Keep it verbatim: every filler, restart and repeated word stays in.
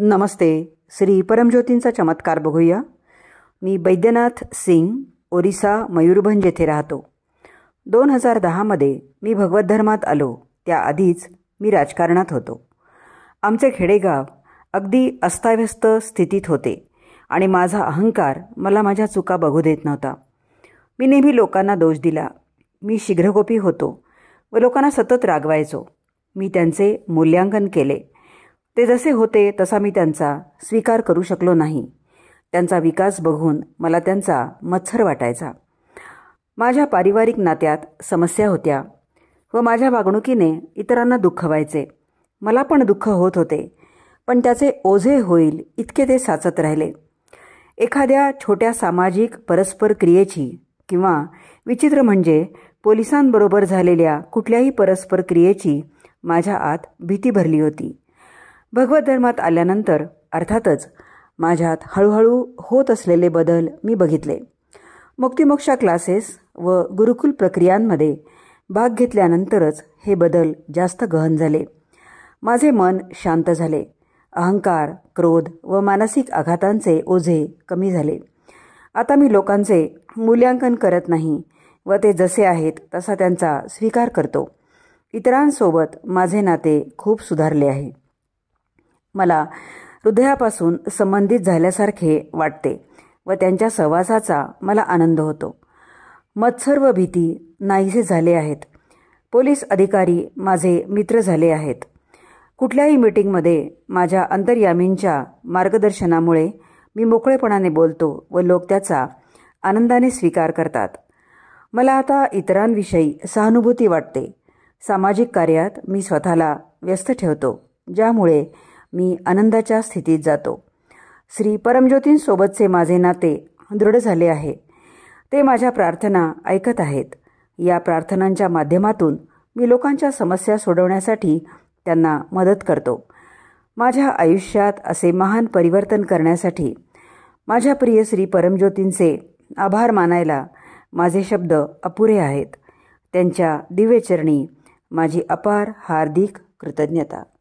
नमस्ते. श्री परमज्योतींचा चमत्कार बघूया. मी बैद्यनाथ सिंग, ओरिसा, मयूरभंज येथे राहतो. दोन हजार दहामध्ये मी भगवत धर्मात आलो. त्याआधीच मी राजकारणात होतो. आमचे खेडेगाव अगदी अस्ताव्यस्त स्थितीत होते आणि माझा अहंकार मला माझ्या चुका बघू देत नव्हता. मी नेहमी लोकांना दोष दिला. मी शीघ्रकोपी होतो व लोकांना सतत रागवायचो. मी त्यांचे मूल्यांकन केले. ते जसे होते तसा मी त्यांचा स्वीकार करू शकलो नाही. त्यांचा विकास बघून मला त्यांचा मत्सर वाटायचा. माझ्या पारिवारिक नात्यात समस्या होत्या व माझ्या वागणुकीने इतरांना दुःख व्हायचे. मला पण दुःख होत होते, पण त्याचे ओझे होईल इतके ते साचत राहिले. एखाद्या छोट्या सामाजिक परस्पर क्रियेची किंवा विचित्र म्हणजे पोलिसांबरोबर झालेल्या कुठल्याही परस्पर क्रियेची माझ्या आत भीती भरली होती. भगवत धर्मात आल्यानंतर अर्थातच माझ्यात हळूहळू होत असलेले बदल मी बघितले. मुक्तिमोक्षा क्लासेस व गुरुकुल प्रक्रियांमध्ये भाग घेतल्यानंतरच हे बदल जास्त गहन झाले. माझे मन शांत झाले. अहंकार, क्रोध व मानसिक आघातांचे ओझे कमी झाले. आता मी लोकांचे मूल्यांकन करत नाही व ते जसे आहेत तसा त्यांचा स्वीकार करतो. इतरांसोबत माझे नाते खूप सुधारले आहे. मला हृदयापासून संबंधित झाल्यासारखे वाटते व त्यांच्या सहवासाचा मला आनंद होतो. मत्सर व भीती नाहीसे झाले आहेत. पोलीस अधिकारी माझे मित्र झाले आहेत. कुठल्याही मीटिंगमध्ये माझ्या अंतर्यामींच्या मार्गदर्शनामुळे मी मोकळेपणाने बोलतो व लोक त्याचा आनंदाने स्वीकार करतात. मला आता इतरांविषयी सहानुभूती वाटते. सामाजिक कार्यात मी स्वतःला व्यस्त ठेवतो, ज्यामुळे मी आनंदाच्या स्थितीत जातो. श्री परमज्योतींसोबतचे माझे नाते दृढ झाले आहे. ते माझ्या प्रार्थना ऐकत आहेत. या प्रार्थनांच्या माध्यमातून मी लोकांच्या समस्या सोडवण्यासाठी त्यांना मदत करतो. माझ्या आयुष्यात असे महान परिवर्तन करण्यासाठी माझ्या प्रिय श्री परमज्योतींचे आभार मानायला माझे शब्द अपुरे आहेत. त्यांच्या दिव्यचरणी माझी अपार हार्दिक कृतज्ञता.